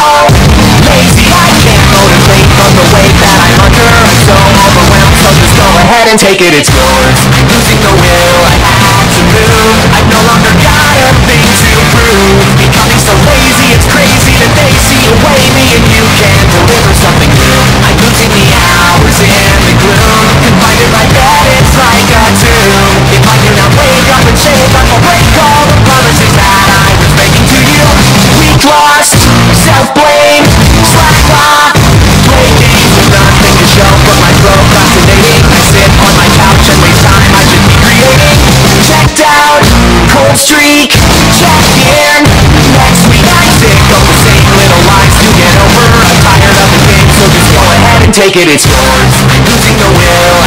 lazy, I can't motivate from the weight that I'm under. I'm so overwhelmed, so just go ahead and take it, it's yours. Losing the will, I had to move. I've no longer got a thing to prove. Becoming so lazy, it's crazy that they see you weigh me and you can deliver something new. I'm losing the hours in the gloom, confined in my bed, it's like a tomb. If I do not wake up and shave, I will break all the promises that I was making to you. Weak, lost, self-blame, slack off, play games with nothing to show for my procrastinating. I sit on my couch and waste time I should be creating. Checked out, cold streak, check in. Next week I'm sick of the same little lies to get over. I'm tired of the game, so just go ahead and take it, it's yours. Losing the will,